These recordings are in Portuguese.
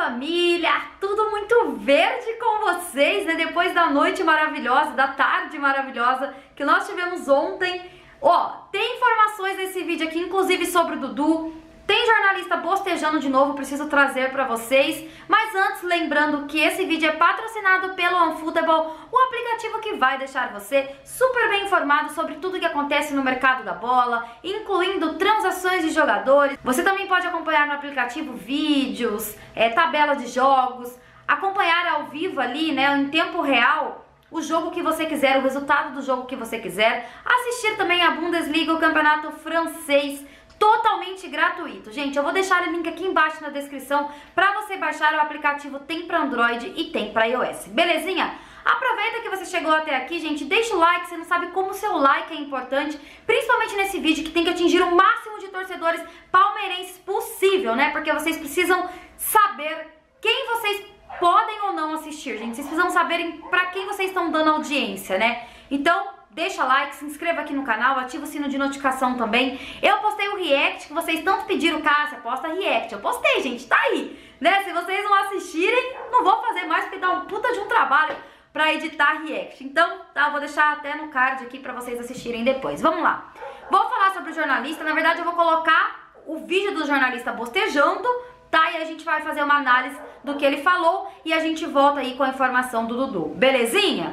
família, tudo muito verde com vocês, né? Depois da noite maravilhosa, da tarde maravilhosa que nós tivemos ontem. Ó, tem informações nesse vídeo aqui, inclusive sobre o Dudu. Tem jornalista bostejando de novo, preciso trazer pra vocês. Mas antes, lembrando que esse vídeo é patrocinado pelo OneFootball, o aplicativo que vai deixar você super bem informado sobre tudo que acontece no mercado da bola, incluindo transações de jogadores. Você também pode acompanhar no aplicativo vídeos, tabela de jogos, acompanhar ao vivo ali, né, em tempo real, o jogo que você quiser, o resultado do jogo que você quiser. Assistir também a Bundesliga, o campeonato francês, totalmente gratuito. Gente, eu vou deixar o link aqui embaixo na descrição para você baixar o aplicativo. Tem para Android e tem para iOS, belezinha? Aproveita que você chegou até aqui, gente, deixa o like, você não sabe como o seu like é importante, principalmente nesse vídeo que tem que atingir o máximo de torcedores palmeirenses possível, né? Porque vocês precisam saber quem vocês podem ou não assistir, gente. Vocês precisam saberem para quem vocês estão dando audiência, né? Então, deixa like, se inscreva aqui no canal, ativa o sino de notificação também. Eu postei o react que vocês tanto pediram, Cássia, posta react. Eu postei, gente, tá aí, né? Se vocês não assistirem, não vou fazer mais porque dá um puta de um trabalho pra editar react. Então, tá, eu vou deixar até no card aqui pra vocês assistirem depois. Vamos lá. Vou falar sobre o jornalista, na verdade eu vou colocar o vídeo do jornalista bostejando, tá? E a gente vai fazer uma análise do que ele falou e a gente volta aí com a informação do Dudu. Belezinha?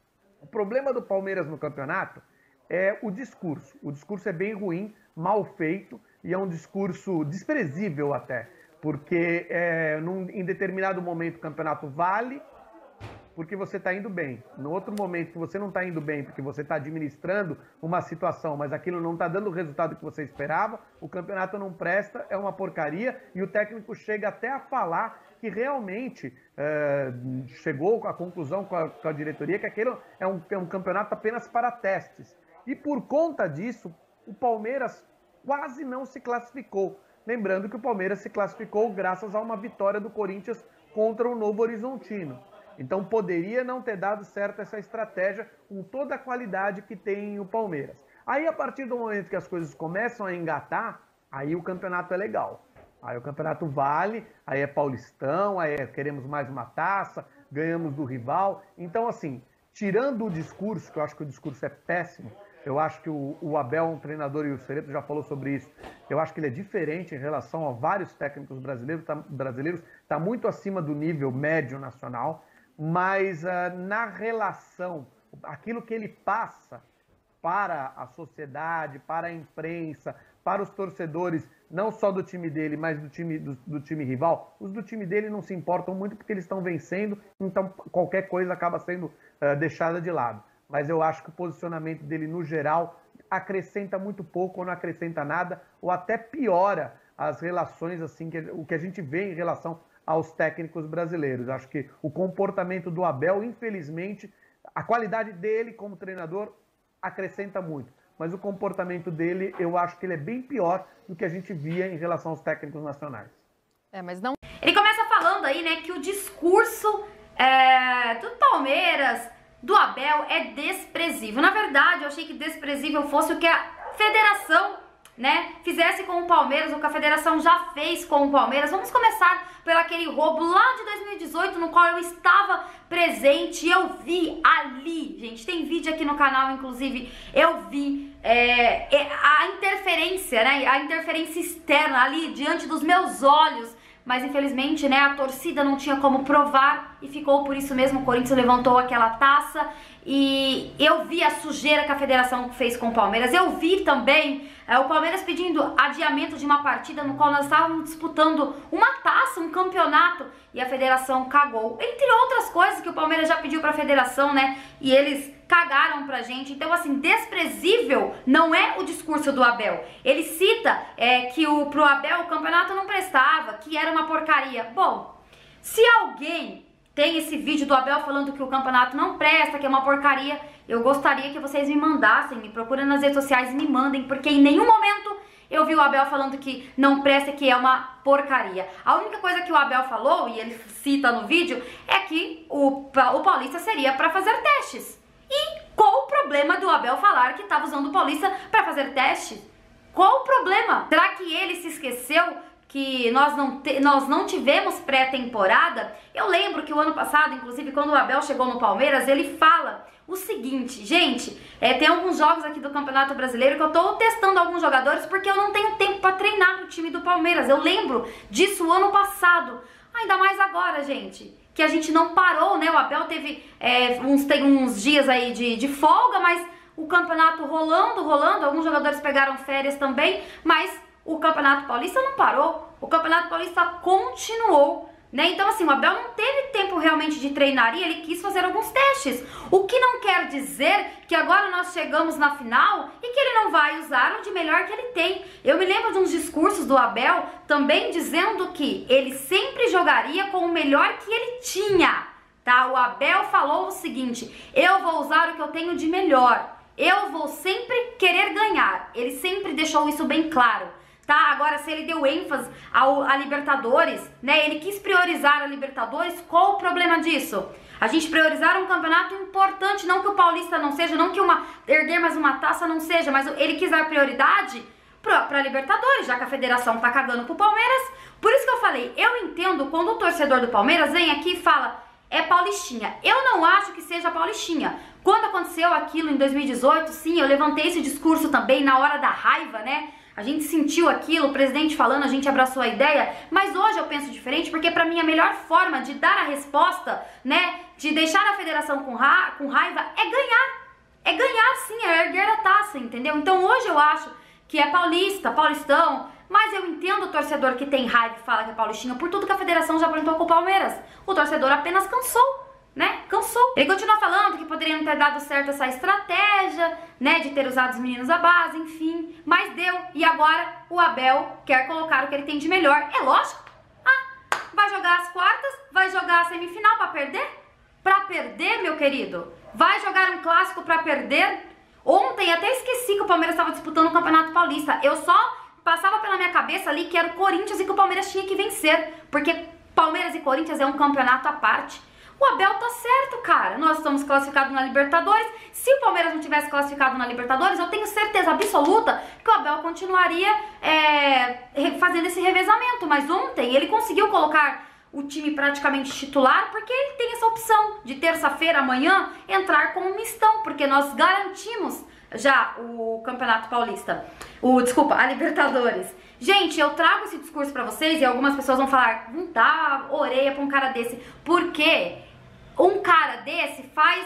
O problema do Palmeiras no campeonato é o discurso. O discurso é bem ruim, mal feito e é um discurso desprezível até. Porque em determinado momento o campeonato vale porque você está indo bem. No outro momento que você não está indo bem porque você está administrando uma situação, mas aquilo não está dando o resultado que você esperava, o campeonato não presta, é uma porcaria e o técnico chega até a falar que realmente chegou à conclusão com a diretoria que aquele é um campeonato apenas para testes. E por conta disso, o Palmeiras quase não se classificou. Lembrando que o Palmeiras se classificou graças a uma vitória do Corinthians contra o Novo Horizontino. Então poderia não ter dado certo essa estratégia com toda a qualidade que tem o Palmeiras. Aí a partir do momento que as coisas começam a engatar, aí o campeonato é legal. Aí o campeonato vale, aí é paulistão, aí queremos mais uma taça, ganhamos do rival. Então assim, tirando o discurso, que eu acho que o discurso é péssimo, eu acho que o Abel é um treinador, e o Cereto já falou sobre isso, eu acho que ele é diferente em relação a vários técnicos brasileiros, está muito acima do nível médio nacional, mas na relação, aquilo que ele passa para a sociedade, para a imprensa, para os torcedores, não só do time dele, mas do time rival, os do time dele não se importam muito porque eles estão vencendo, então qualquer coisa acaba sendo deixada de lado. Mas eu acho que o posicionamento dele, no geral, acrescenta muito pouco ou não acrescenta nada, ou até piora as relações, assim, o que a gente vê em relação aos técnicos brasileiros. Acho que o comportamento do Abel, infelizmente, a qualidade dele como treinador acrescenta muito. Mas o comportamento dele, eu acho que ele é bem pior do que a gente via em relação aos técnicos nacionais. Mas não... Ele começa falando aí, né, que o discurso do Palmeiras, do Abel, é desprezível. Na verdade, eu achei que desprezível fosse o que a federação, né, fizesse com o Palmeiras, o que a federação já fez com o Palmeiras. Vamos começar pelo aquele roubo lá de 2018, no qual eu estava presente e eu vi ali, gente, tem vídeo aqui no canal, inclusive, eu vi a interferência, né, a interferência externa ali diante dos meus olhos, mas infelizmente, né, a torcida não tinha como provar e ficou por isso mesmo. O Corinthians levantou aquela taça e eu vi a sujeira que a federação fez com o Palmeiras. Eu vi também o Palmeiras pedindo adiamento de uma partida no qual nós estávamos disputando uma taça, um campeonato, e a federação cagou. Entre outras coisas que o Palmeiras já pediu para a federação, né, e eles cagaram pra gente. Então, assim, desprezível não é o discurso do Abel. Ele cita que pro Abel o campeonato não prestava, que era uma porcaria. Bom, se alguém tem esse vídeo do Abel falando que o campeonato não presta, que é uma porcaria, eu gostaria que vocês me mandassem, me procurem nas redes sociais e me mandem, porque em nenhum momento eu vi o Abel falando que não presta, que é uma porcaria. A única coisa que o Abel falou, e ele cita no vídeo, é que o Paulista seria para fazer testes. E qual o problema do Abel falar que estava usando o Paulista para fazer testes? Qual o problema? Será que ele se esqueceu que nós não tivemos pré-temporada, eu lembro que o ano passado, inclusive, quando o Abel chegou no Palmeiras, ele fala o seguinte, gente, tem alguns jogos aqui do Campeonato Brasileiro que eu tô testando alguns jogadores porque eu não tenho tempo para treinar no time do Palmeiras. Eu lembro disso o ano passado, ainda mais agora, gente, que a gente não parou, né? O Abel teve uns dias aí de folga, mas o campeonato rolando, alguns jogadores pegaram férias também, mas o Campeonato Paulista não parou, o Campeonato Paulista continuou, né? Então assim, o Abel não teve tempo realmente de treinar e ele quis fazer alguns testes, o que não quer dizer que agora nós chegamos na final e que ele não vai usar o de melhor que ele tem. Eu me lembro de uns discursos do Abel também dizendo que ele sempre jogaria com o melhor que ele tinha, tá? O Abel falou o seguinte, eu vou usar o que eu tenho de melhor, eu vou sempre querer ganhar, ele sempre deixou isso bem claro. Tá? Agora, se ele deu ênfase à Libertadores, né? Ele quis priorizar a Libertadores, qual o problema disso? A gente priorizar um campeonato importante, não que o Paulista não seja, não que erguer mais uma taça não seja, mas ele quis dar prioridade pra Libertadores, já que a federação tá cagando pro Palmeiras. Por isso que eu falei, eu entendo quando o torcedor do Palmeiras vem aqui e fala, é paulistinha. Eu não acho que seja paulistinha. Quando aconteceu aquilo em 2018, sim, eu levantei esse discurso também na hora da raiva, né? A gente sentiu aquilo, o presidente falando, a gente abraçou a ideia, mas hoje eu penso diferente, porque pra mim a melhor forma de dar a resposta, né, de deixar a federação com raiva é ganhar. É ganhar sim, é erguer a taça, entendeu? Então hoje eu acho que é paulista, paulistão, mas eu entendo o torcedor que tem raiva e fala que é paulistinha por tudo que a federação já aprontou com o Palmeiras. O torcedor apenas cansou. Né? Cansou. Ele continua falando que poderia não ter dado certo essa estratégia, né, de ter usado os meninos da base, enfim, mas deu. E agora o Abel quer colocar o que ele tem de melhor. É lógico. Vai jogar as quartas, vai jogar a semifinal pra perder? Pra perder, meu querido? Vai jogar um clássico pra perder? Ontem até esqueci que o Palmeiras estava disputando o Campeonato Paulista. Eu só passava pela minha cabeça ali que era o Corinthians e que o Palmeiras tinha que vencer, porque Palmeiras e Corinthians é um campeonato à parte. O Abel tá certo, cara. Nós estamos classificados na Libertadores. Se o Palmeiras não tivesse classificado na Libertadores, eu tenho certeza absoluta que o Abel continuaria fazendo esse revezamento. Mas ontem ele conseguiu colocar o time praticamente titular porque ele tem essa opção de terça-feira, amanhã, entrar com um mistão. Porque nós garantimos já o Campeonato Paulista. A Libertadores. Gente, eu trago esse discurso pra vocês e algumas pessoas vão falar, não dá orelha pra um cara desse. Por quê? Um cara desse faz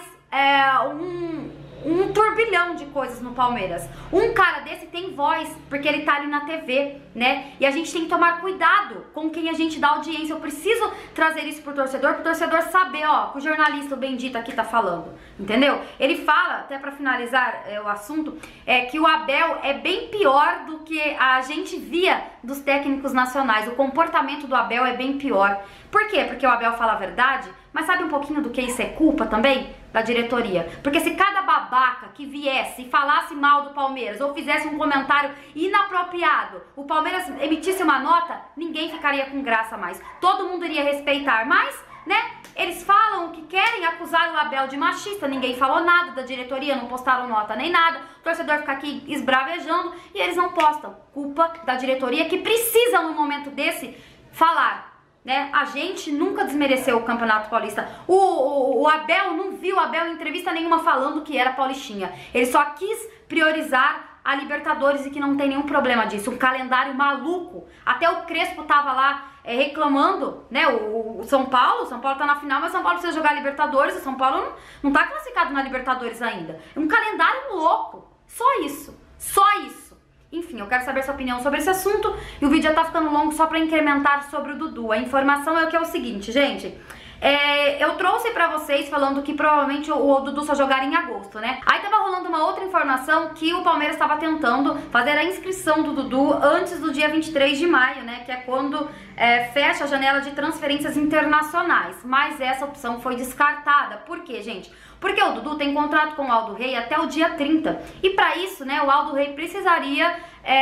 um turbilhão de coisas no Palmeiras. Um cara desse tem voz, porque ele tá ali na TV, né? E a gente tem que tomar cuidado com quem a gente dá audiência. Eu preciso trazer isso pro torcedor saber, ó, que o jornalista, o bendito aqui tá falando, entendeu? Ele fala, até pra finalizar o assunto, que o Abel é bem pior do que a gente via dos técnicos nacionais. O comportamento do Abel é bem pior. Por quê? Porque o Abel fala a verdade, mas sabe um pouquinho do que isso é culpa também? Da diretoria. Porque se cada babaca que viesse e falasse mal do Palmeiras ou fizesse um comentário inapropriado, o Palmeiras emitisse uma nota, ninguém ficaria com graça mais. Todo mundo iria respeitar, mas, né, eles falam que querem acusar o Abel de machista, ninguém falou nada da diretoria, não postaram nota nem nada, o torcedor fica aqui esbravejando e eles não postam. Culpa da diretoria que precisa, num momento desse, falar. Né? A gente nunca desmereceu o Campeonato Paulista. O Abel não viu Abel em entrevista nenhuma falando que era paulistinha. Ele só quis priorizar a Libertadores e que não tem nenhum problema disso. Um calendário maluco. Até o Crespo tava lá reclamando, né? O São Paulo tá na final, mas o São Paulo precisa jogar a Libertadores. O São Paulo não tá classificado na Libertadores ainda. É um calendário louco. Só isso. Só isso. Enfim, eu quero saber sua opinião sobre esse assunto e o vídeo já tá ficando longo só pra incrementar sobre o Dudu. A informação é o seguinte, gente. Eu trouxe pra vocês falando que provavelmente o Dudu só jogaria em agosto, né? Aí tava rolando uma outra informação que o Palmeiras tava tentando fazer a inscrição do Dudu antes do dia 23 de maio, né? Que é quando fecha a janela de transferências internacionais. Mas essa opção foi descartada. Por quê, gente? Porque o Dudu tem contrato com o Aldo Rei até o dia 30. E pra isso, né, o Aldo Rei precisaria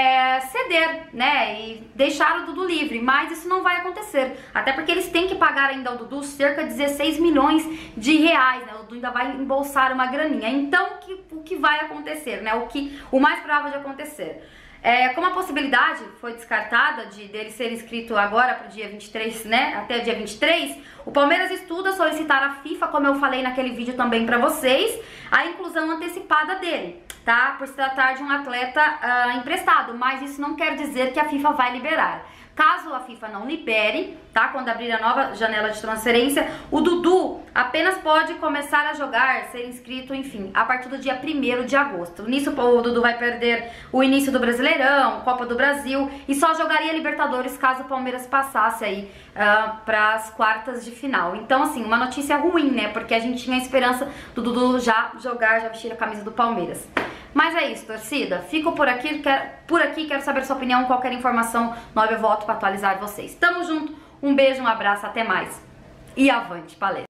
ceder, né, e deixar o Dudu livre. Mas isso não vai acontecer. Até porque eles têm que pagar ainda ao Dudu cerca de 16 milhões de reais, né? O Dudu ainda vai embolsar uma graninha. Então, o que vai acontecer, né? O mais provável de acontecer? Como a possibilidade foi descartada dele ser inscrito agora para o dia 23, né, até o dia 23, o Palmeiras estuda solicitar à FIFA, como eu falei naquele vídeo também para vocês, a inclusão antecipada dele, tá? Por se tratar de um atleta emprestado, mas isso não quer dizer que a FIFA vai liberar. Caso a FIFA não libere, tá? Quando abrir a nova janela de transferência, o Dudu apenas pode começar a jogar, ser inscrito, enfim, a partir do dia 1º de agosto. Nisso o Dudu vai perder o início do Brasileirão, Copa do Brasil e só jogaria Libertadores caso o Palmeiras passasse aí para as quartas de final. Então, assim, uma notícia ruim, né? Porque a gente tinha a esperança do Dudu já jogar, já vestir a camisa do Palmeiras. Mas é isso, torcida. Fico por aqui, quero saber sua opinião. Qualquer informação nova eu volto para atualizar vocês. Tamo junto, um beijo, um abraço, até mais. E avante, palestra!